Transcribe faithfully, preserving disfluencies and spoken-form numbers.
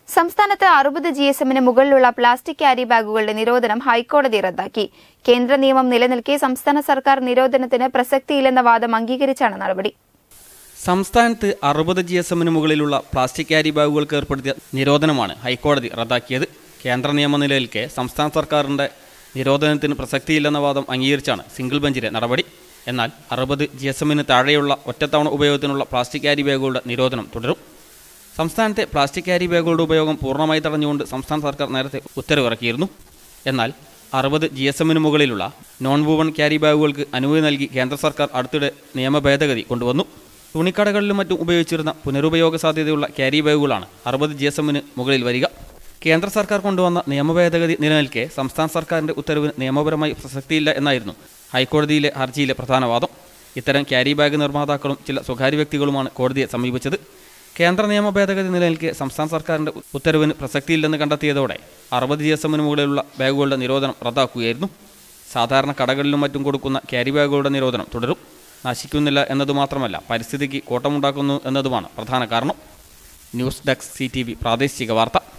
സംസ്ഥാനത്ത് അറുപത് G S എമ്മിന് മുകളിലുള്ള പ്ലാസ്റ്റിക് ക്യാരി ബാഗുകളുടെ നിരോധനം ഹൈക്കോടതി റദ്ദാക്കി. കേന്ദ്ര നിയമം നിലനിൽക്കെ സംസ്ഥാന സർക്കാർ നിരോധനത്തിന് പ്രസക്തിയില്ലെന്ന വാദം അംഗീകരിച്ചാണ് നടപടി. സംസ്ഥാനത്ത് അറുപത് ജി എസ് എമ്മിന് മുകളിലുള്ള പ്ലാസ്റ്റിക് ക്യാരി ബാഗുകൾക്ക് ഏർപ്പെടുത്തിയ നിരോധനമാണ് ഹൈക്കോടതി റദ്ദാക്കിയത്. കേന്ദ്ര നിയമ നിലനിൽക്കെ സംസ്ഥാന സർക്കാരിന്റെ നിരോധനത്തിന് പ്രസക്തിയില്ലെന്ന വാദം അംഗീകരിച്ചാണ് സിംഗിൾ ബെഞ്ചിലെ നടപടി. എന്നാൽ അറുപത് ജി എസ് എമ്മിന് താഴെയുള്ള ഒറ്റത്തവണ ഉപയോഗത്തിനുള്ള പ്ലാസ്റ്റിക് ക്യാരി ബാഗുകളുടെ നിരോധനം തുടരും. സംസ്ഥാനത്തെ പ്ലാസ്റ്റിക് ക്യാരി ബാഗുകളുടെ ഉപയോഗം പൂർണ്ണമായി തടഞ്ഞുകൊണ്ട് സംസ്ഥാന സർക്കാർ നേരത്തെ ഉത്തരവിറക്കിയിരുന്നു. എന്നാൽ അറുപത് ജി എസ് എമ്മിന് മുകളിലുള്ള നോൺ വുവൺ ക്യാരി ബാഗുകൾക്ക് അനുമതി നൽകി കേന്ദ്ര സർക്കാർ അടുത്തിടെ നിയമ ഭേദഗതി കൊണ്ടുവന്നു. തുണിക്കടകളിലും മറ്റും ഉപയോഗിച്ചിരുന്ന പുനരുപയോഗ സാധ്യതയുള്ള ക്യാരി ബാഗുകളാണ് അറുപത് ജി എസ് എമ്മിന് മുകളിൽ വരിക. കേന്ദ്ര സർക്കാർ കൊണ്ടുവന്ന നിയമ ഭേദഗതി നിലനിൽക്കെ സംസ്ഥാന സർക്കാരിൻ്റെ ഉത്തരവിന് നിയമപരമായി പ്രസക്തിയില്ല എന്നായിരുന്നു ഹൈക്കോടതിയിലെ ഹർജിയിലെ പ്രധാന വാദം. ഇത്തരം ക്യാരി ബാഗ് നിർമ്മാതാക്കളും ചില സ്വകാര്യ വ്യക്തികളുമാണ് കോടതിയെ സമീപിച്ചത്. കേന്ദ്ര നിയമ ഭേദഗതി നിലനിൽക്കെ സംസ്ഥാന സർക്കാരിൻ്റെ ഉത്തരവിന് പ്രസക്തിയില്ലെന്ന് കണ്ടെത്തിയതോടെ അറുപത് ജി എസ് എമ്മിന് മുകളിലുള്ള ബാഗുകളുടെ നിരോധനം റദ്ദാക്കുകയായിരുന്നു. സാധാരണ കടകളിലും മറ്റും കൊടുക്കുന്ന ക്യാരി ബാഗുകളുടെ നിരോധനം തുടരും. നശിക്കുന്നില്ല എന്നതുമാത്രമല്ല, പരിസ്ഥിതിക്ക് കോട്ടമുണ്ടാക്കുന്നു എന്നതുമാണ് പ്രധാന കാരണം. News desk C T V പ്രാദേശിക വാർത്ത.